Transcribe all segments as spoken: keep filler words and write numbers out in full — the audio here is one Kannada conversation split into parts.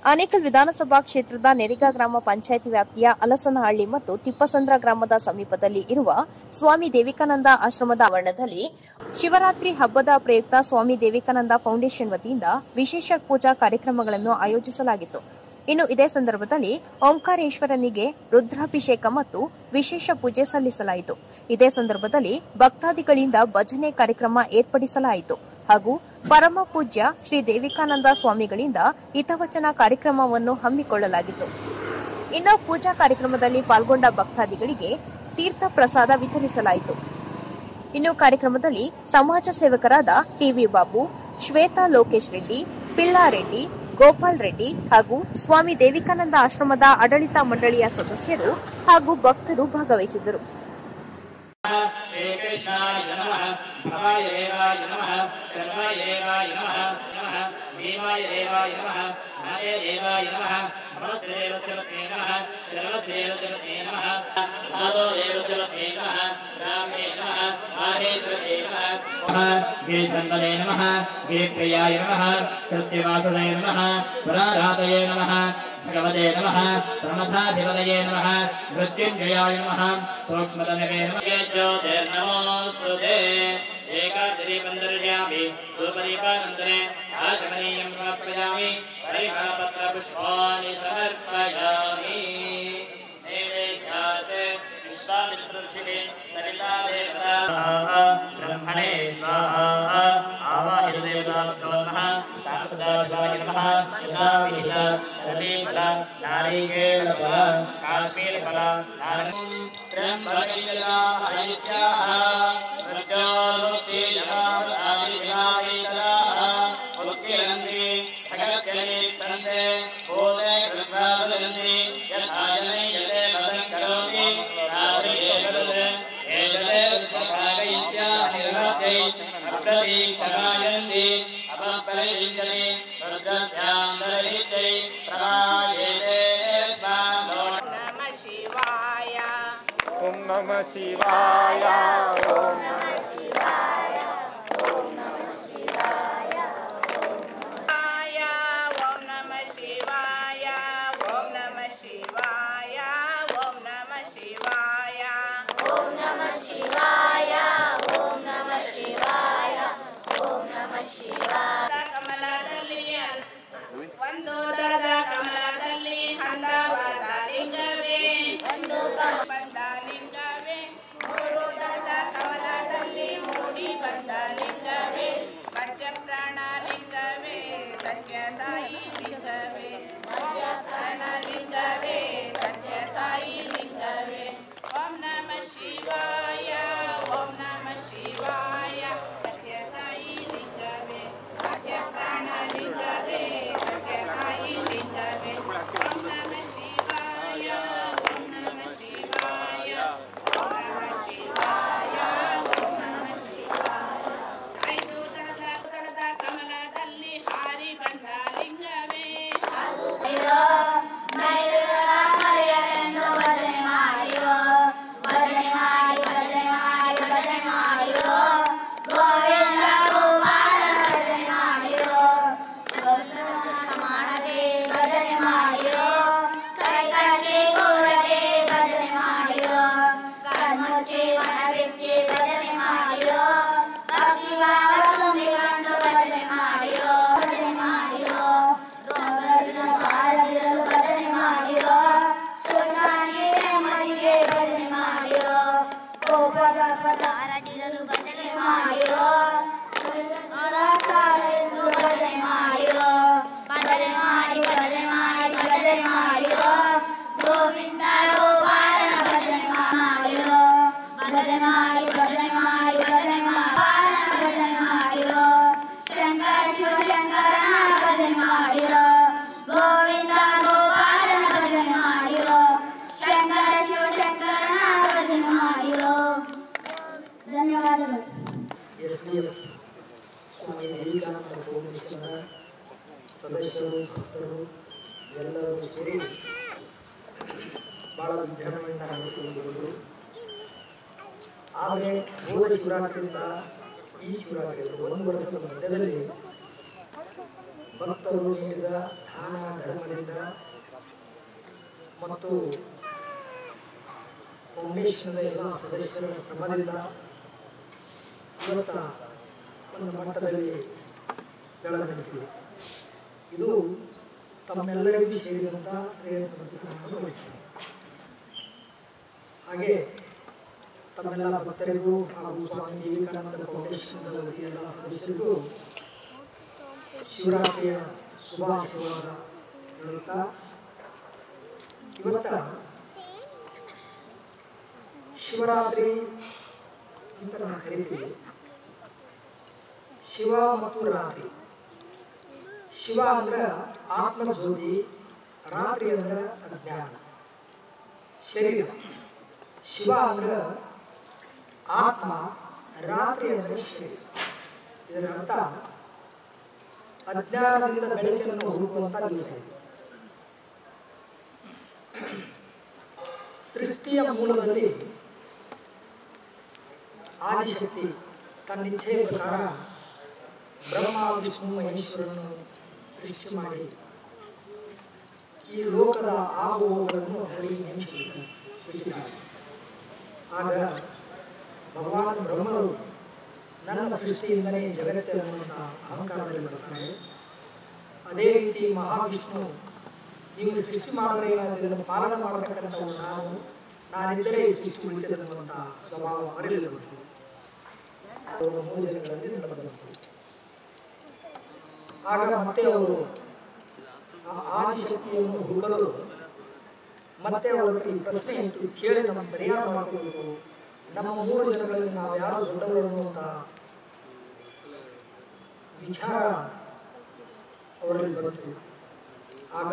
ಆನೇಕಲ್ ವಿಧಾನಸಭಾ ಕ್ಷೇತ್ರದ ನೆರಿಗಾ ಗ್ರಾಮ ಪಂಚಾಯಿತಿ ವ್ಯಾಪ್ತಿಯ ಅಲಸನಹಳ್ಳಿ ಮತ್ತು ತಿಪ್ಪಸಂದ್ರ ಗ್ರಾಮದ ಸಮೀಪದಲ್ಲಿ ಇರುವ ಸ್ವಾಮಿ ದೇವಿಕಾನಂದ ಆಶ್ರಮದ ಆವರಣದಲ್ಲಿ ಶಿವರಾತ್ರಿ ಹಬ್ಬದ ಪ್ರಯುಕ್ತ ಸ್ವಾಮಿ ದೇವಿಕಾನಂದ ಫೌಂಡೇಶನ್ ವತಿಯಿಂದ ವಿಶೇಷ ಪೂಜಾ ಕಾರ್ಯಕ್ರಮಗಳನ್ನು ಆಯೋಜಿಸಲಾಗಿತ್ತು. ಇನ್ನು ಇದೇ ಸಂದರ್ಭದಲ್ಲಿ ಓಂಕಾರೇಶ್ವರನಿಗೆ ರುದ್ರಾಭಿಷೇಕ ಮತ್ತು ವಿಶೇಷ ಪೂಜೆ ಸಲ್ಲಿಸಲಾಯಿತು. ಇದೇ ಸಂದರ್ಭದಲ್ಲಿ ಭಕ್ತಾದಿಗಳಿಂದ ಭಜನೆ ಕಾರ್ಯಕ್ರಮ ಏರ್ಪಡಿಸಲಾಯಿತು ಹಾಗೂ ಪರಮ ಪೂಜ್ಯ ಶ್ರೀ ದೇವಿಕಾನಂದ ಸ್ವಾಮಿಗಳಿಂದ ಹಿತವಚನ ಕಾರ್ಯಕ್ರಮವನ್ನು ಹಮ್ಮಿಕೊಳ್ಳಲಾಗಿತ್ತು. ಇನ್ನು ಪೂಜಾ ಕಾರ್ಯಕ್ರಮದಲ್ಲಿ ಪಾಲ್ಗೊಂಡ ಭಕ್ತಾದಿಗಳಿಗೆ ತೀರ್ಥ ಪ್ರಸಾದ ವಿತರಿಸಲಾಯಿತು. ಇನ್ನು ಕಾರ್ಯಕ್ರಮದಲ್ಲಿ ಸಮಾಜ ಸೇವಕರಾದ ಟಿವಿ ಬಾಬು, ಶ್ವೇತಾ ಲೋಕೇಶ್ ರೆಡ್ಡಿ, ಪಿಲ್ಲಾರೆಡ್ಡಿ, ಗೋಪಾಲ್ ರೆಡ್ಡಿ ಹಾಗೂ ಸ್ವಾಮಿ ದೇವಿಕಾನಂದ ಆಶ್ರಮದ ಆಡಳಿತ ಮಂಡಳಿಯ ಸದಸ್ಯರು ಹಾಗೂ ಭಕ್ತರು ಭಾಗವಹಿಸಿದ್ದರು. श्री कृष्णाय नमः भवाय देवाय नमः शर्वाय देवाय नमः नमः भीमाय देवाय नमः नाय देवाय नमः नमस्ते नमः सर्वस्ते नमः आदो देवते नमः रामे नमः माहेश्वरे नमः गीतंगले नमः गीतप्रियाय नमः सत्यवासुदेव नमः पुरारातये नमः भगवते नमः प्रमथाधिपतये नमः मृत्युंजयाय नमः सूक्ष्मतनवे नमः नमोस्तुते एकादशी पंदर्यामि सुपरिपानन्तरे आचमनीयं समर्पयामि परिमलपत्रपुष्पाणि समर्पयामि नैवेद्यात् विश्वामित्रऋषिः सरिता देवता ब्रह्मणे स्वाहा आवाहिदेवताभ्यो नमः शान्तदाशिवाय नमः यथाविहित रतिफल नारिकेलफल काश्मीरफल ब्रह्मविद्याः मुक्तिरन्ति सकलस्यै सन्ते बोधे कृष्णादन्ति यथाजने यते वदं करोति राधिकेतले एतले भागयित्या निर्वत्यै अप्रतीक्षमायन्ति अपप्रयिञ्जने रुद्रस्यान्तरहित्यै प्रभायेते स्वानो नमः शिवाय ओम नमः शिवाय ओम नमः शिवाय ओम नमः शिवाय ओम नमः शिवाय ओम नमः शिवाय ओम नमः शिवाय ओम नमः शिवाय ओम नमः शिवाय ओम नमः शिवाय कमलದಲ್ಲಿ ಒಂದು ದರದ ಕಮಲದಲ್ಲಿ ಹಂದವಾದ ಲಿಂಗವೇ ಒಂದು ಬಂದ ಲಿಂಗವೇ ಮೂರು ದರದ ಕಮಲದಲ್ಲಿ ಮೂಡಿ ಬಂದ ಲಿಂಗವೇ ಮಧ್ಯ ಪ್ರಾಣ ಲಿಂಗವೇ ಸತ್ಯ ಸಾಯಿ ಲಿಂಗವೇ ಮಧ್ಯ ಪ್ರಾಣ ಲಿಂಗವೇ ಸತ್ಯ ಸಾಯಿ ಲಿಂಗವೇ ಓಂ ನಮಃ ಶಿವಾಯ ಓಂ ನಮಃ ಶಿವಾಯ ಸತ್ಯ ಸಾಯಿ ಲಿಂಗವೇ ಮಧ್ಯ ಪ್ರಾಣ ಲಿಂಗವೇ ಸತ್ಯ ಸಾಯಿ ಲಿಂಗವೇ ಓಂ ನಮಃ ಶಿವಾಯ ಓಂ ನಮಃ ಶಿವಾಯ ಓಂ ನಮಃ ಶಿವಾಯ ಓಂ ನಮಃ ಶಿವಾಯ ಐದು ದಳದ ದಳದ ಕಮಲದಲ್ಲಿ ಹಾರಿ ಬಂದ ಲಿಂಗವೇ ಭಜನೆ ಮಾಡಿರೋ ಭಜನೆ ಮಾಡಿ ಭಜನೆ ಮಾಡಿ ಭಜನೆ ಮಾಡಿರೋ ಗೋವಿಂದ ಗೋಪಾಲ ಭಜನೆ ಮಾಡಿರೋ ಮಾಡದೆ ಭಜನೆ ಮಾಡಿರೋ ಕೈ ಕಟ್ಟಿ ಕೂರದೆ ಭಜನೆ ಮಾಡಿರೋ ಕಣ್ಮುಚ್ಚಿ ಮನ ಬಿಚ್ಚಿ ಭಜನೆ ಮಾಡಿರೋ ಭಕ್ತಿ ಭಾವ ತುಂಬಿಕೊಂಡು ಭಜನೆ ಮಾಡಿರೋ ಭಜನೆ ಮಾಡಿರೋ ರೋಗರಹಿತ ಬಾಳದಿರಲು ಭಜನೆ ಮಾಡಿರೋ ಸುಖಶಾಂತಿ ನೆಮ್ಮದಿಗೆ ಭಜನೆ ಮಾಡಿರೋ ಗೋಪಾಲಪದಾರದಿರಲು ಭಜನೆ ಮಾಡಿರೋ ಎಂದು ಭಜನೆ ಮಾಡಿರೋ ಭಜನೆ ಮಾಡಿ ಭಜನೆ ಮಾಡಿ ಭಜನೆ ಮಾಡಿರೋ ಗೋವಿಂದ ಗೋಪಾಲನ ಭಜನೆ ಮಾಡಿರೋ ಭಜನೆ ಮಾಡಿ ಭಜನೆ ಮಾಡಿ ಭಜನೆ ಮಾಡಿ ಭಜನೆ ಮಾಡಿರೋ ಶಂಕರ ಶಿವ ಶಂಕರನ ಭಜನೆ ಮಾಡಿರೋ ಗೋವಿಂದ ಗೋಪಾಲನ ಭಜನೆ ಮಾಡಿರೋ ಶಂಕರ ಶಿವ ಶಂಕರನ ಭಜನೆ ಮಾಡಿರೋ. ಧನ್ಯವಾದಗಳು. ಸ್ವಾಮಿ ದೇವಿಕಾನಂದ ಫೌಂಡೇಶನ್ನ ಸದಸ್ಯರು ಭಕ್ತರು ಎಲ್ಲರೂ ಸೇರಿ ಬಹಳ ವಿಜೃಂಭಣೆಯಿಂದ ನಡೆದುಕೊಂಡು ಆದರೆ ಹೋದ ಶಿವರಾತ್ರಿಯಿಂದ ಈ ಶಿವರಾತ್ರಿ ಒಂದು ವರ್ಷದ ಮಧ್ಯದಲ್ಲಿ ಭಕ್ತರು ನೀಡಿದ ದಾನ ಧರ್ಮದಿಂದ ಮತ್ತು ಫೌಂಡೇಶನ್ದ ಎಲ್ಲ ಸದಸ್ಯರ ಶ್ರಮದಿಂದ ಇವತ್ತ ಒಂದು ಮಟ್ಟದಲ್ಲಿ ಬೆಳೆದಿದೆ. ಇದು ತಮ್ಮೆಲ್ಲರಿಗೂ ಸೇರಿದಂಥ ಶ್ರೇಯಸ್ಸನ್ನು ನಾನು ಬಯಸ್ತೇನೆ. ಹಾಗೆ ತಮ್ಮೆಲ್ಲ ಭಕ್ತರಿಗೂ ಹಾಗೂ ಸ್ವಾಮಿ ವಿವೇಕಾನಂದ ಫೌಂಡೇಶನ್ ಎಲ್ಲ ಸದಸ್ಯರಿಗೂ ಶಿವರಾತ್ರಿಯ ಶುಭಾಶಯವಾದ ಹೇಳುತ್ತಾ, ಇವತ್ತ ಶಿವರಾತ್ರಿ ಅಂತ ನಾವು ಕರಿತೀವಿ. ಶಿವ ಮತ್ತು ರಾತ್ರಿ. ಶಿವ ಅಂದ್ರೆ ಆತ್ಮಜ್ಯೋತಿ, ರಾತ್ರಿ ಅಂದ್ರೆ ಅಜ್ಞಾನ ಶರೀರ. ಶಿವ ಅಂದ್ರೆ ಆತ್ಮ, ರಾತ್ರಿ ಅಂದ್ರೆ ಶರೀರ. ಇದರ ಅರ್ಥ ಅಜ್ಞಾನದಿಂದ ಬೆಳಕನ್ನು ಹುಡುಕುವಂತ ದಿವಸ. ಸೃಷ್ಟಿಯ ಮೂಲದಲ್ಲಿ ಆದಿಶಕ್ತಿ ತನ್ನ ಇಚ್ಛೆಯ ಪ್ರಕಾರ ಬ್ರಹ್ಮ ವಿಷ್ಣು ಮಹೇಶ್ವರನ್ನು ಸೃಷ್ಟಿ ಮಾಡಿ ಈ ಲೋಕದ ಆಗುವಗಳನ್ನು ಅವರಿಗೆ ನೇಮಿಸಿದ್ದಾರೆ. ಆಗ ಭಗವಾನ್ ಬ್ರಹ್ಮರು ನನ್ನ ಸೃಷ್ಟಿಯಿಂದಲೇ ಜಗತ್ತೆ ಅನ್ನುವಂಥ ಅಹಂಕಾರದಲ್ಲಿ ಬರ್ತಾರೆ. ಅದೇ ರೀತಿ ಮಹಾವಿಷ್ಣು ನೀವು ಸೃಷ್ಟಿ ಮಾಡಿದ್ರೆ ಅದನ್ನು ಪಾಲನೆ ಮಾಡತಕ್ಕಂಥವು ನಾನು ನಾನಿದ್ದರೆ ಸೃಷ್ಟಿ ಉಳಿತದೆ ಅನ್ನುವಂಥ ಸ್ವಭಾವ ಅವರಲ್ಲಿ ಬಂತು. ಅವರು ಮೂರು ಜನಗಳಲ್ಲಿ ನಡೆದಂತು. ಆಗ ಮತ್ತೆ ಅವರು ಆದಿಶಕ್ತಿಯನ್ನು ಹುಡುಕಲು ಮತ್ತೆ ಅವರ ಈ ಪ್ರಶ್ನೆ ಇತ್ತು, ಕೇಳಿ ನಮ್ಮ ಪರಿಹಾರ ಮಾಡಿಕೊಳ್ಳಬೇಕು. ನಮ್ಮ ಮೂರು ಜನಗಳಲ್ಲಿ ನಾವು ಯಾರು ದೊಡ್ಡವರು ಅನ್ನುವಂಥ ವಿಚಾರ ಅವರಲ್ಲಿ ಬಂತು. ಆಗ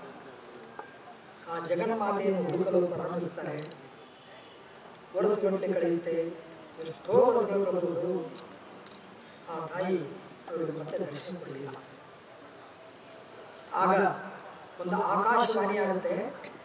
ಆ ಜಗನ್ಮಾತೆಯನ್ನು ಹುಡುಕಲು ಪ್ರಾರಂಭಿಸ್ತಾರೆ. ವರ್ಷಗಟ್ಟಲೆ ಕಳೆಯುತ್ತೆ. ಎಷ್ಟೋ ವರ್ಷಗಳು ಕಳೆದು ಆ ತಾಯಿ ಅವರಿಗೆ ಮತ್ತೆ ದರ್ಶನ ಕೊಡಲಿಲ್ಲ. ಆಗ ಒಂದು ಆಕಾಶವಾಣಿ ಆಗುತ್ತೆ,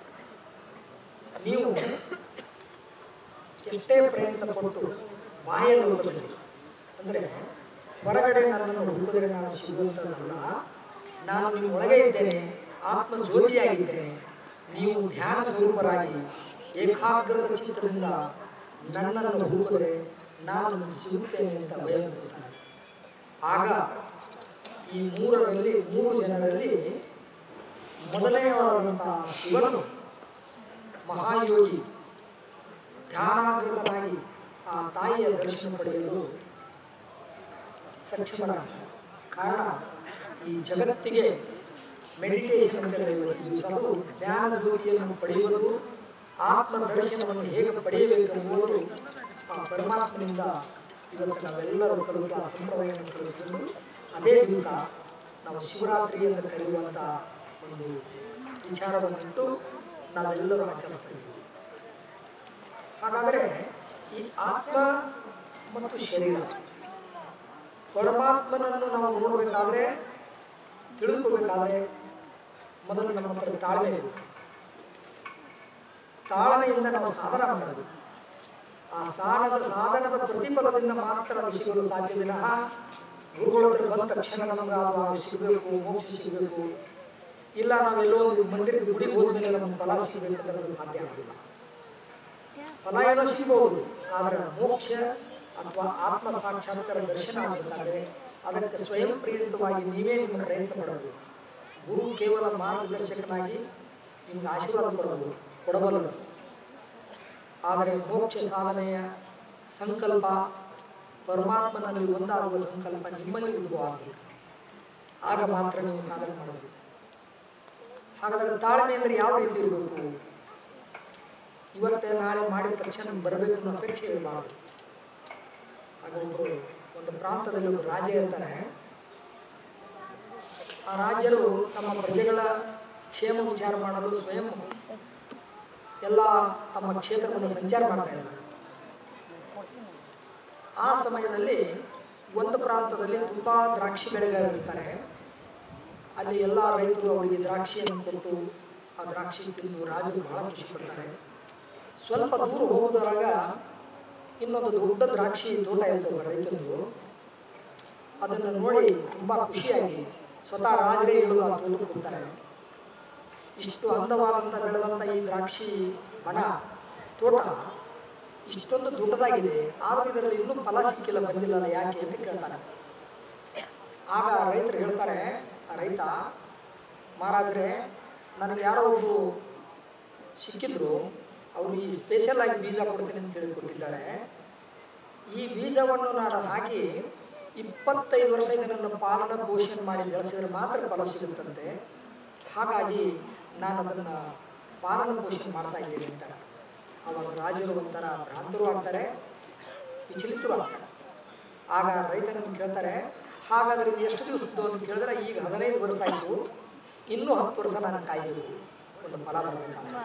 ನೀವು ಎಷ್ಟೇ ಪ್ರಯತ್ನ ಪಟ್ಟು ಬಾಯ ಲೋಕದಲ್ಲಿ ಅಂದರೆ ಹೊರಗಡೆ ನನ್ನನ್ನು ಹುಡುಕಿದ್ರೆ ನಾನು ಸಿಗುವಂಥದ್ದಲ್ಲ, ನಾನು ನಿಮ್ಮ ಒಳಗೆ ಇದ್ದೇನೆ, ಆತ್ಮ ಜ್ಯೋತಿಯಾಗಿದ್ದೇನೆ. ನೀವು ಧ್ಯಾನ ಸ್ವರೂಪರಾಗಿ ಏಕಾಗ್ರದ ಚಿತ್ರದಿಂದ ನನ್ನನ್ನು ಹುಡುಕಿದ್ರೆ ನಾನು ನಿಮಗೆ ಸಿಗುತ್ತೇನೆ ಅಂತ ಭಯ ಕೊಡ್ತಾನೆ. ಆಗ ಈ ಮೂರರಲ್ಲಿ ಮೂರು ಜನರಲ್ಲಿ ಮೊದಲನೆಯವರಾದಂತಹ ಶಿವನು ಮಹಾಯೋಗಿ ಧ್ಯಾನಾಗ್ರತನಾಗಿ ಆ ತಾಯಿಯ ದರ್ಶನ ಪಡೆಯಲು ಸಕ್ಷಮನಾಗ್ತಾನೆ. ಕಾರಣ ಈ ಜಗತ್ತಿಗೆ ಮೆಡಿಟೇಷನ್ ಅಂತ ಹೇಳುವುದು, ಧ್ಯಾನ ಜ್ಯೋತಿಯನ್ನು ಪಡೆಯುವುದು, ಆತ್ಮ ದರ್ಶನವನ್ನು ಹೇಗೆ ಪಡೆಯಬೇಕು ಎಂಬುದು ಆ ಪರಮಾತ್ಮನಿಂದ ಇವತ್ತು ನಾವೆಲ್ಲರೂ ಕಲಿತ ಸಂಪ್ರದಾಯವನ್ನು ಕಲಿಸಿಕೊಂಡು ಅದೇ ದಿವಸ ನಾವು ಶಿವರಾತ್ರಿ ಎಂದು ಕರೆಯುವಂಥ ಒಂದು ವಿಚಾರವನ್ನಿಟ್ಟು ನಾವೆಲ್ಲರೂ ಆಚರಿಸ್ತಾ ಇದ್ದೀವಿ. ಹಾಗಾದರೆ ಈ ಆತ್ಮ ಮತ್ತು ಶರೀರ, ಪರಮಾತ್ಮನನ್ನು ನಾವು ನೋಡಬೇಕಾದ್ರೆ ತಿಳ್ಕೋಬೇಕಾದ್ರೆ ಮೊದಲು ನಮ್ಮ ಹತ್ರ ತಾಳ್ಮೆ ಬೇಕು. ತಾಳ್ಮೆಯಿಂದ ನಾವು ಸಾಧನ ಮಾಡೋದು. ಆ ಸಾಧನದ ಸಾಧನದ ಪ್ರತಿಫಲದಿಂದ ಮಾತ್ರ ವಿಷಯಗಳು ಸಾಧ್ಯವಿಲ್ಲ. ಗುರುಗಳೊಬ್ಬರು ಬಂದ ತಕ್ಷಣ ನಮಗೆ ಆವಾಗ ಸಿಗಬೇಕು, ಮೋಕ್ಷ ಸಿಗಬೇಕು, ಇಲ್ಲ ನಾವೆಲ್ಲೋ ಒಂದು ಮಂದಿರದ ಗುಡಿಗೆ ಹೋದ್ಮೇಲೆ ನಮಗೆ ಫಲ ಸಿಗಬೇಕು ಅನ್ನೋದು ಸಾಧ್ಯ ಆಗಿಲ್ಲ. ಫಲ ಏನೋ ಸಿಗಬಹುದು, ಆದರೆ ಮೋಕ್ಷ ಅಥವಾ ಆತ್ಮ ಸಾಕ್ಷಾತ್ಕಾರ ದರ್ಶನ ಆಗಬೇಕಾದ್ರೆ ಅದಕ್ಕೆ ಸ್ವಯಂ ಪ್ರೇರಿತವಾಗಿ ನೀವೇ ನಿಮ್ಮ ಪ್ರಯತ್ನ ಮಾಡಬೇಕು. ಗುರು ಕೇವಲ ಮಾರ್ಗದರ್ಶಕನಾಗಿ ನಿಮ್ಗೆ ಆಶೀರ್ವಾದ ಕೊಡಬಹುದು ಕೊಡಬಲ್ಲದು. ಆದರೆ ಮೋಕ್ಷ ಸಾಧನೆಯ ಸಂಕಲ್ಪ, ಪರಮಾತ್ಮನಲ್ಲಿ ಒಂದಾಗುವ ಸಂಕಲ್ಪ ನಿಮ್ಮಲ್ಲಿ ಉದ್ಭವವಾಗಬೇಕು. ಆಗ ಮಾತ್ರ ನೀವು ಸಾಧನೆ ಮಾಡಬೇಕು. ಹಾಗಾದರೆ ತಾಳ್ಮೆ ಅಂದರೆ ಯಾವ ರೀತಿ ಇರಬೇಕು? ಇವತ್ತೇ ನಾಳೆ ಮಾಡಿದ ತಕ್ಷಣ ಬರಬೇಕು ಅನ್ನೋ ಅಪೇಕ್ಷೆ ಇರಬಾರದು. ಹಾಗೊಬ್ಬರು ಒಂದು ಪ್ರಾಂತದಲ್ಲಿ ಒಂದು ರಾಜ ಇರ್ತಾನೆ. ಆ ರಾಜ್ಯರು ತಮ್ಮ ಪ್ರಜೆಗಳ ಕ್ಷೇಮ ವಿಚಾರ ಮಾಡಲು ಸ್ವಯಂ ಎಲ್ಲ ತಮ್ಮ ಕ್ಷೇತ್ರವನ್ನು ಸಂಚಾರ ಮಾಡ್ತಾ ಇದ್ದಾರೆ. ಆ ಸಮಯದಲ್ಲಿ ಒಂದು ಪ್ರಾಂತದಲ್ಲಿ ತುಂಬಾ ದ್ರಾಕ್ಷಿ ಬೆಳೆಗಾರರಿರ್ತಾರೆ. ಅಲ್ಲಿ ಎಲ್ಲ ರೈತರು ಅವರಿಗೆ ದ್ರಾಕ್ಷಿಯನ್ನು ಕೊಟ್ಟು ಆ ದ್ರಾಕ್ಷಿ ತಿಂದು ರಾಜರು ಬಹಳ ಖುಷಿ ಪಡ್ತಾರೆ. ಸ್ವಲ್ಪ ದೂರ ಹೋಗುವಾಗ ಇನ್ನೊಂದು ದೊಡ್ಡ ದ್ರಾಕ್ಷಿ ತೋಟ ಇರ್ತವೆ ರೈತರು. ಅದನ್ನು ನೋಡಿ ತುಂಬಾ ಖುಷಿಯಾಗಿ ಸ್ವತಃ ರಾಜರೇ ಇಳಿದು ಆ ತೋಟಕ್ಕೆ ಹೋಗ್ತಾರೆ. ಇಷ್ಟು ಅಂದವಾದಂಥ ಬೆಳೆದಂಥ ಈ ದ್ರಾಕ್ಷಿ ಬಣ ತೋಟ ಇಷ್ಟೊಂದು ದೊಡ್ಡದಾಗಿದೆ, ಆದರೂ ಇದರಲ್ಲಿ ಇನ್ನೂ ಫಲ ಸಿಕ್ಕಿಲ್ಲ, ಬಂದಿಲ್ಲ, ಯಾಕೆ ಅಂತ ಕೇಳ್ತಾನೆ. ಆಗ ರೈತರು ಹೇಳ್ತಾರೆ, ರೈತ ಮಹಾರಾಜರೇ, ನನಗೆ ಯಾರೋ ಒಬ್ಬರು ಸಿಕ್ಕಿದ್ರು, ಅವರು ಈ ಸ್ಪೆಷಲ್ ಆಗಿ ಬೀಜ ಕೊಡ್ತೀನಿ ಅಂತ ಹೇಳಿ ಕೊಟ್ಟಿದ್ದಾರೆ. ಈ ಬೀಜವನ್ನು ನಾನು ಹಾಕಿ ಇಪ್ಪತ್ತೈದು ವರ್ಷ ಇದನ್ನು ಪಾಲನ ಪೋಷಣೆ ಮಾಡಿ ಬೆಳೆಸಿದ್ರೆ ಮಾತ್ರ ಫಲ ಸಿಗುತ್ತಂತೆ. ಹಾಗಾಗಿ ನಾನು ಅದನ್ನು ಪಾಲನ ಪೋಷಣೆ ಮಾಡ್ತಾ ಇದ್ದೀನಿ ಅಂತಾರೆ. ಅವಾಗ ರಾಜರು ಒಂಥರ ಭ್ರಾಂತರು ಆಗ್ತಾರೆ, ವಿಚಲಿತರು ಆಗ್ತಾರೆ. ಆಗ ರೈತನನ್ನು ಕೇಳ್ತಾರೆ, ಹಾಗಾದರೆ ಇದು ಎಷ್ಟು ದಿವಸದ್ದು ಅಂತ ಕೇಳಿದ್ರೆ, ಈಗ ಹದಿನೈದು ವರ್ಷ ಆಯಿತು, ಇನ್ನೂ ಹತ್ತು ವರ್ಷ ನಾನು ಕಾಯಬೇಕು, ಒಂದು ಫಲ ಬರಬೇಕಂತ.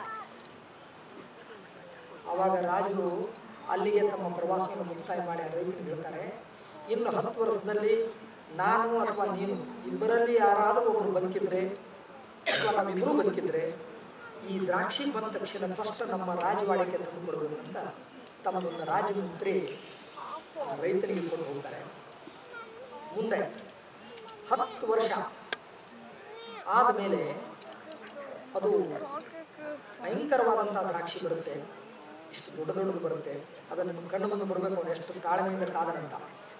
ಆವಾಗ ರಾಜರು ಅಲ್ಲಿಗೆ ತಮ್ಮ ಪ್ರವಾಸವನ್ನು ಮುಕ್ತಾಯ ಮಾಡಿ ರೈತರಿಗೆ ಹೇಳ್ತಾರೆ, ಇನ್ನು ಹತ್ತು ವರ್ಷದಲ್ಲಿ ನಾನು ಅಥವಾ ನೀನು ಇಬ್ಬರಲ್ಲಿ ಯಾರಾದರೂ ಒಬ್ಬರು ಬದುಕಿದ್ರೆ ಅಥವಾ ನಾವಿಬ್ಬರೂ ಬದುಕಿದ್ರೆ ಈ ದ್ರಾಕ್ಷಿ ಬಂದ ತಕ್ಷಣ ಫಸ್ಟ್ ನಮ್ಮ ರಾಜವಾಡಿಗೆ ತಂದು ಕೊಡಬೇಕು ಅಂತ ತಮ್ಮದೊಂದು ರಾಜಮುದ್ರೆ ರೈತರಿಗೆ ಕೊಟ್ಟು ಹೋಗ್ತಾರೆ. ಮುಂದೆ ಹತ್ತು ವರ್ಷ ಆದಮೇಲೆ ಅದು ಭಯಂಕರವಾದಂಥ ದ್ರಾಕ್ಷಿ ಬರುತ್ತೆ, ಇಷ್ಟು ದೊಡ್ಡ ದೊಡ್ಡದು ಬರುತ್ತೆ. ಅದನ್ನು ನಿಮ್ಮ ಕಣ್ಣು ಮುಂದೆ ಬರಬೇಕು, ಅವನು ಎಷ್ಟು ತಾಳ್ಮೆಯಿಂದ ಕಾದನಂತ.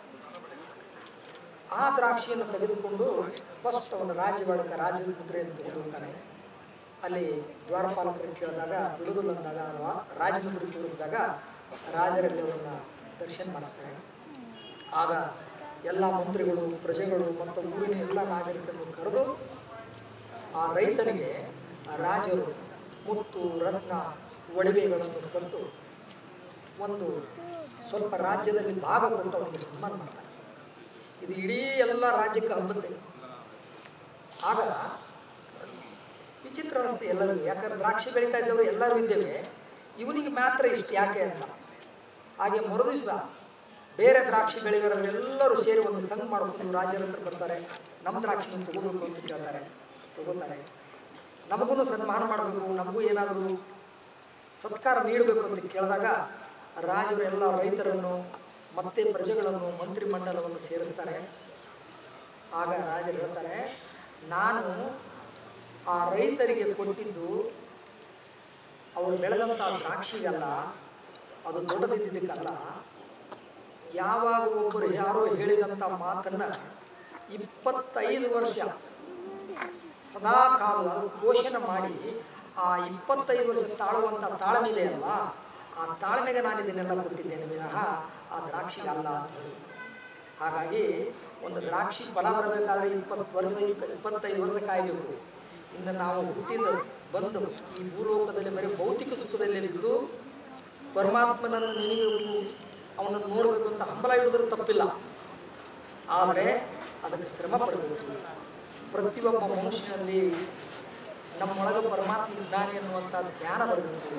ಆ ದ್ರಾಕ್ಷಿಯನ್ನು ತೆಗೆದುಕೊಂಡು ಫಸ್ಟ್ ಅವನ ರಾಜ್ಯವಾಡಕ ರಾಜ್ಯದ ಮುದ್ರೆಯನ್ನು ತೆಗೆದುಕೊಳ್ತಾನೆ. ಅಲ್ಲಿ ದ್ವಾರಪಾಲಕರಿಗೆ ಕೇಳಿದಾಗ ಬಿಡುಗಲ್ಲ ಅಂದಾಗ ಅಥವಾ ರಾಜಮುದ್ರೆ ತೋರಿಸಿದಾಗ ರಾಜರಲ್ಲಿ ಅವರನ್ನ ದರ್ಶನ ಮಾಡಿಸ್ತಾರೆ. ಆಗ ಎಲ್ಲ ಮಂತ್ರಿಗಳು, ಪ್ರಜೆಗಳು ಮತ್ತು ಊರಿನ ಎಲ್ಲ ನಾಗರಿಕರನ್ನು ಕರೆದು ಆ ರೈತನಿಗೆ ಆ ರಾಜರು ಮುತ್ತು ರತ್ನ ಒಡವೆಗಳನ್ನು ಕೊಟ್ಟು ಒಂದು ಸ್ವಲ್ಪ ರಾಜ್ಯದಲ್ಲಿ ಭಾಗ ಕೊಟ್ಟು ಅವನಿಗೆ ಸನ್ಮಾನ ಮಾಡ್ತಾರೆ. ಇದು ಇಡೀ ಎಲ್ಲ ರಾಜ್ಯಕ್ಕೆ ಹಬ್ಬತ್ತೆ. ಆಗ ವಿಚಿತ್ರ ಅನಿಸ್ತೆ ಎಲ್ಲರಿಗೂ, ಯಾಕಂದ್ರೆ ದ್ರಾಕ್ಷಿ ಬೆಳೀತಾ ಇದ್ದವರು ಎಲ್ಲರೂ ಇದ್ದೇವೆ, ಇವನಿಗೆ ಮಾತ್ರ ಇಷ್ಟು ಯಾಕೆ ಅಂತ. ಹಾಗೆ ಮರು ದಿವಸ ಬೇರೆ ದ್ರಾಕ್ಷಿ ಬೆಳೆಗಾರರೆಲ್ಲರೂ ಸೇರಿ ಒಂದು ಸಂಘ ಮಾಡ್ಕೊಂಡು ರಾಜರ ಹತ್ರ ಬರ್ತಾರೆ. ನಮ್ಮ ದ್ರಾಕ್ಷಿಯನ್ನು ತಗೋಬೇಕು ಅಂತ ಕೇಳ್ತಾರೆ, ತಗೋತಾರೆ. ನಮಗೂ ಸನ್ಮಾನ ಮಾಡಬೇಕು, ನಮಗೂ ಏನಾದರೂ ಸತ್ಕಾರ ನೀಡಬೇಕು ಅಂತ ಕೇಳಿದಾಗ ರಾಜರು ಎಲ್ಲ ರೈತರನ್ನು ಮತ್ತೆ ಪ್ರಜೆಗಳನ್ನು ಮಂತ್ರಿಮಂಡಲವನ್ನು ಸೇರಿಸ್ತಾರೆ. ಆಗ ರಾಜರು ಹೇಳ್ತಾರೆ, ನಾನು ಆ ರೈತರಿಗೆ ಕೊಟ್ಟಿದ್ದು ಅವರು ಬೆಳೆದಂಥ ದ್ರಾಕ್ಷಿಗಲ್ಲ, ಅದು ದೊಡ್ಡದಿದ್ದಕ್ಕಲ್ಲ. ಯಾವಾಗ ಒಬ್ಬರು ಯಾರೋ ಹೇಳಿದಂಥ ಮಾತನ್ನ ಇಪ್ಪತ್ತೈದು ವರ್ಷ ಸದಾ ಕಾಲ ಅದು ಪೋಷಣೆ ಮಾಡಿ ಆ ಇಪ್ಪತ್ತೈದು ವರ್ಷ ತಾಳುವಂಥ ತಾಳ್ಮೆ ಇದೆ ಅಲ್ವಾ, ಆ ತಾಳ್ಮೆಗೆ ನಾನು ಇದನ್ನೆಲ್ಲ ಕೊಟ್ಟಿದ್ದೇನೆ ವಿನಃ ಆ ದ್ರಾಕ್ಷಿಗೆ ಅಲ್ಲ ಅಂತ ಹೇಳಿ. ಹಾಗಾಗಿ ಒಂದು ದ್ರಾಕ್ಷಿ ಫಲ ಬರಬೇಕಾದ್ರೆ ಇಪ್ಪತ್ತು ವರ್ಷ ಇಪ್ಪತ್ತೈದು ವರ್ಷ ಕಾಯಬೇಕು. ಇನ್ನು ನಾವು ಹುಟ್ಟಿದ ಬಂದು ಈ ಭೂಲೋಕದಲ್ಲಿ ಬರೀ ಭೌತಿಕ ಸುಖದಲ್ಲಿ ಬಿದ್ದು ಪರಮಾತ್ಮನನ್ನು ನೆನೆಯಬೇಕು, ಅವನನ್ನು ನೋಡಬೇಕು ಅಂತ ಹಂಬಲ ಹಿಡಿದ್ರೂ ತಪ್ಪಿಲ್ಲ. ಆದರೆ ಅದಕ್ಕೆ ಶ್ರಮ ಪಡಬೇಕು. ಪ್ರತಿಯೊಬ್ಬ ಮನುಷ್ಯನಲ್ಲಿ ನಮ್ಮೊಳಗೆ ಪರಮಾತ್ಮ ಇದ್ದಾನೆ ಅನ್ನುವಂಥ ಜ್ಞಾನ ಬರಬೇಕು.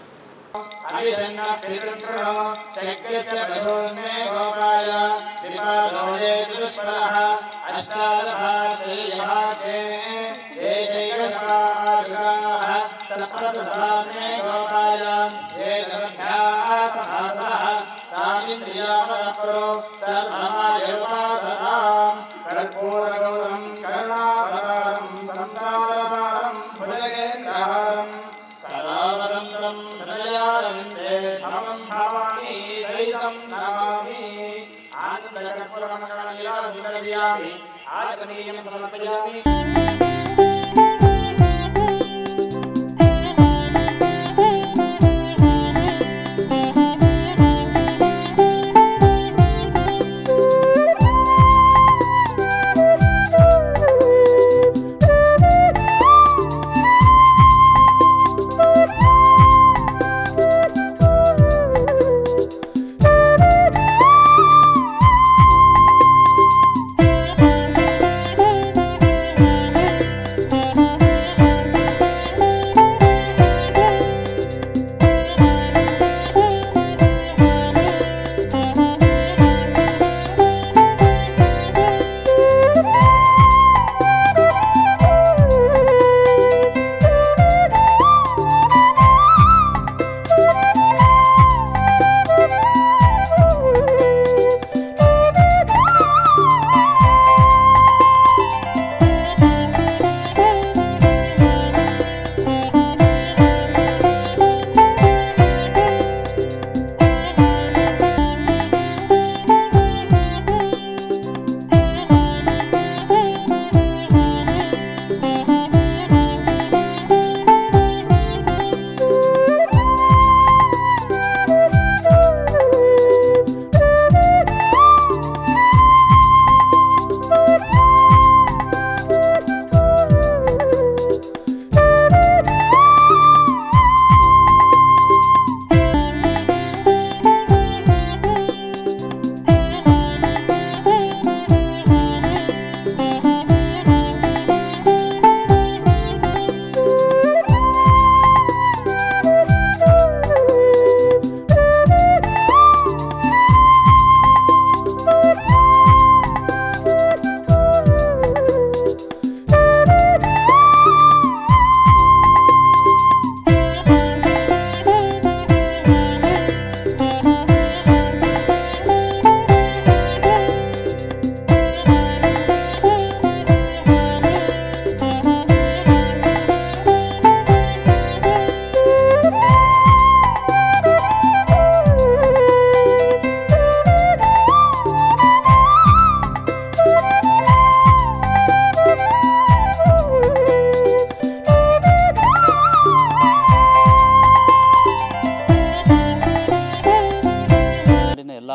आजकनीयं समर्पयामि।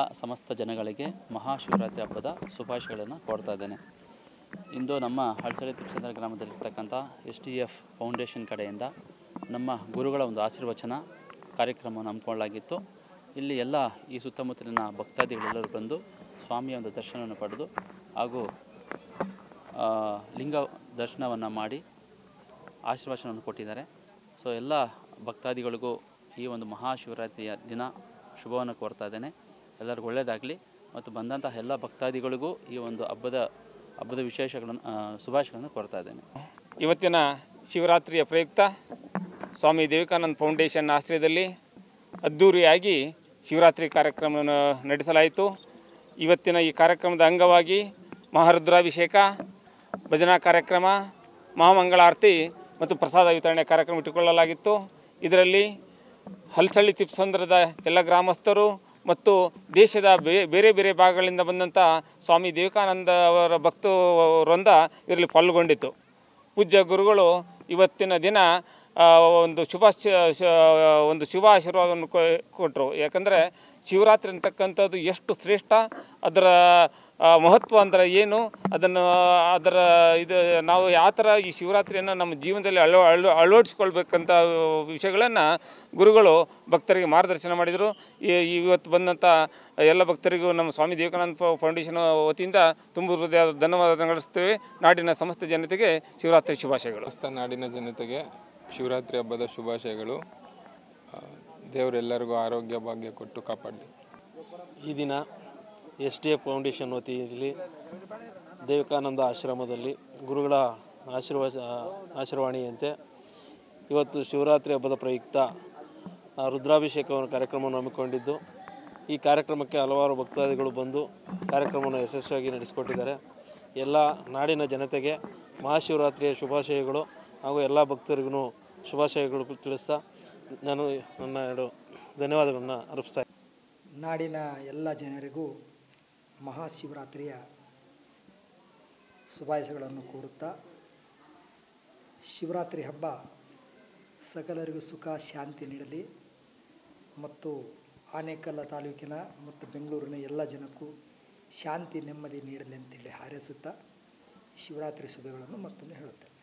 ಸಮಸ್ತ ಜನಗಳಿಗೆ ಮಹಾಶಿವರಾತ್ರಿ ಹಬ್ಬದ ಶುಭಾಶಯಗಳನ್ನು ಕೋರ್ತಾ ಇದ್ದೇನೆ. ಇಂದು ನಮ್ಮ ಹಳಸಳ್ಳಿ ತಿಪ್ಪಸಂದ್ರ ಗ್ರಾಮದಲ್ಲಿರ್ತಕ್ಕಂಥ ಎಸ್ ಟಿ ಎಫ್ ಫೌಂಡೇಶನ್ ಕಡೆಯಿಂದ ನಮ್ಮ ಗುರುಗಳ ಒಂದು ಆಶೀರ್ವಚನ ಕಾರ್ಯಕ್ರಮವನ್ನು ಹಮ್ಮಿಕೊಳ್ಳಲಾಗಿತ್ತು. ಇಲ್ಲಿ ಎಲ್ಲ ಈ ಸುತ್ತಮುತ್ತಲಿನ ಭಕ್ತಾದಿಗಳೆಲ್ಲರೂ ಬಂದು ಸ್ವಾಮಿಯ ಒಂದು ದರ್ಶನವನ್ನು ಪಡೆದು ಹಾಗೂ ಲಿಂಗ ದರ್ಶನವನ್ನು ಮಾಡಿ ಆಶೀರ್ವಚನವನ್ನು ಕೊಟ್ಟಿದ್ದಾರೆ. ಸೊ ಎಲ್ಲ ಭಕ್ತಾದಿಗಳಿಗೂ ಈ ಒಂದು ಮಹಾಶಿವರಾತ್ರಿಯ ದಿನ ಶುಭವನ್ನು ಕೋರ್ತಾ ಇದ್ದೇನೆ. ಎಲ್ಲರಿಗೂ ಒಳ್ಳೆಯದಾಗಲಿ ಮತ್ತು ಬಂದಂತಹ ಎಲ್ಲ ಭಕ್ತಾದಿಗಳಿಗೂ ಈ ಒಂದು ಹಬ್ಬದ ಹಬ್ಬದ ವಿಶೇಷಗಳನ್ನು ಶುಭಾಶಯಗಳನ್ನು ಕೋರ್ತಾ ಇದ್ದೇನೆ. ಇವತ್ತಿನ ಶಿವರಾತ್ರಿಯ ಪ್ರಯುಕ್ತ ಸ್ವಾಮಿ ವಿವೇಕಾನಂದ ಫೌಂಡೇಶನ್ ಆಶ್ರಯದಲ್ಲಿ ಅದ್ಧೂರಿಯಾಗಿ ಶಿವರಾತ್ರಿ ಕಾರ್ಯಕ್ರಮವನ್ನು ನಡೆಸಲಾಯಿತು. ಇವತ್ತಿನ ಈ ಕಾರ್ಯಕ್ರಮದ ಅಂಗವಾಗಿ ಮಹಾರುದ್ರಾಭಿಷೇಕ, ಭಜನಾ ಕಾರ್ಯಕ್ರಮ, ಮಹಾಮಂಗಳಾರತಿ ಮತ್ತು ಪ್ರಸಾದ ವಿತರಣೆ ಕಾರ್ಯಕ್ರಮ ಇಟ್ಟುಕೊಳ್ಳಲಾಗಿತ್ತು. ಇದರಲ್ಲಿ ಹಲಸಳ್ಳಿ ತಿಪ್ಪಸಂದ್ರದ ಎಲ್ಲ ಗ್ರಾಮಸ್ಥರು ಮತ್ತು ದೇಶದ ಬೇರೆ ಬೇರೆ ಭಾಗಗಳಿಂದ ಬಂದಂಥ ಸ್ವಾಮಿ ವಿವೇಕಾನಂದ ಅವರ ಭಕ್ತ ವೃಂದ ಇದರಲ್ಲಿ ಪಾಲ್ಗೊಂಡಿತ್ತು. ಪೂಜ್ಯ ಗುರುಗಳು ಇವತ್ತಿನ ದಿನ ಒಂದು ಶುಭ ಒಂದು ಶುಭ ಆಶೀರ್ವಾದವನ್ನು ಕೊಟ್ಟರು. ಯಾಕಂದರೆ ಶಿವರಾತ್ರಿ ಅಂತಕ್ಕಂಥದ್ದು ಎಷ್ಟು ಶ್ರೇಷ್ಠ, ಅದರ ಮಹತ್ವ ಅಂದರೆ ಏನು, ಅದನ್ನು ಅದರ ಇದು ನಾವು ಯಾವ ಥರ ಈ ಶಿವರಾತ್ರಿಯನ್ನು ನಮ್ಮ ಜೀವನದಲ್ಲಿ ಅಳ ಅಳ ಅಳವಡಿಸ್ಕೊಳ್ಬೇಕಂತ ವಿಷಯಗಳನ್ನು ಗುರುಗಳು ಭಕ್ತರಿಗೆ ಮಾರ್ಗದರ್ಶನ ಮಾಡಿದರು. ಇವತ್ತು ಬಂದಂಥ ಎಲ್ಲ ಭಕ್ತರಿಗೂ ನಮ್ಮ ಸ್ವಾಮಿ ವಿವೇಕಾನಂದ ಫೌಂಡೇಶನ್ ವತಿಯಿಂದ ತುಂಬ ಹೃದಯದ ಧನ್ಯವಾದ ನಡೆಸ್ತೇವೆ. ನಾಡಿನ ಸಮಸ್ತ ಜನತೆಗೆ ಶಿವರಾತ್ರಿ ಶುಭಾಶಯಗಳು. ಸಮಸ್ತ ನಾಡಿನ ಜನತೆಗೆ ಶಿವರಾತ್ರಿ ಹಬ್ಬದ ಶುಭಾಶಯಗಳು. ದೇವರೆಲ್ಲರಿಗೂ ಆರೋಗ್ಯ ಭಾಗ್ಯ ಕೊಟ್ಟು ಕಾಪಾಡಲಿ. ಈ ದಿನ ಎಸ್ ಟಿ ಎಫ್ ಫೌಂಡೇಶನ್ ವತಿಯಲ್ಲಿ ವಿವೇಕಾನಂದ ಆಶ್ರಮದಲ್ಲಿ ಗುರುಗಳ ಆಶೀರ್ವಾದ ಆಶೀರ್ವಾಣಿಯಂತೆ ಇವತ್ತು ಶಿವರಾತ್ರಿ ಹಬ್ಬದ ಪ್ರಯುಕ್ತ ರುದ್ರಾಭಿಷೇಕ ಕಾರ್ಯಕ್ರಮವನ್ನು ಹಮ್ಮಿಕೊಂಡಿದ್ದು, ಈ ಕಾರ್ಯಕ್ರಮಕ್ಕೆ ಹಲವಾರು ಭಕ್ತಾದಿಗಳು ಬಂದು ಕಾರ್ಯಕ್ರಮವನ್ನು ಯಶಸ್ವಿಯಾಗಿ ನಡೆಸಿಕೊಟ್ಟಿದ್ದಾರೆ. ಎಲ್ಲ ನಾಡಿನ ಜನತೆಗೆ ಮಹಾಶಿವರಾತ್ರಿಯ ಶುಭಾಶಯಗಳು ಹಾಗೂ ಎಲ್ಲ ಭಕ್ತರಿಗೂ ಶುಭಾಶಯಗಳು ತಿಳಿಸ್ತಾ ನಾನು ನನ್ನ ಎರಡು ಧನ್ಯವಾದಗಳನ್ನು ಅರ್ಪಿಸ್ತಾ ಇದ್ದೀನಿ. ನಾಡಿನ ಎಲ್ಲ ಜನರಿಗೂ ಮಹಾಶಿವರಾತ್ರಿಯ ಶುಭಾಶಯಗಳನ್ನು ಕೋರುತ್ತಾ, ಶಿವರಾತ್ರಿ ಹಬ್ಬ ಸಕಲರಿಗೂ ಸುಖ ಶಾಂತಿ ನೀಡಲಿ ಮತ್ತು ಆನೇಕಲ್ ತಾಲೂಕಿನ ಮತ್ತು ಬೆಂಗಳೂರಿನ ಎಲ್ಲ ಜನಕ್ಕೂ ಶಾಂತಿ ನೆಮ್ಮದಿ ನೀಡಲಿ ಅಂತೇಳಿ ಹಾರೈಸುತ್ತಾ ಶಿವರಾತ್ರಿ ಶುಭಗಳನ್ನು ಮತ್ತೊಮ್ಮೆ ಹೇಳುತ್ತೇನೆ.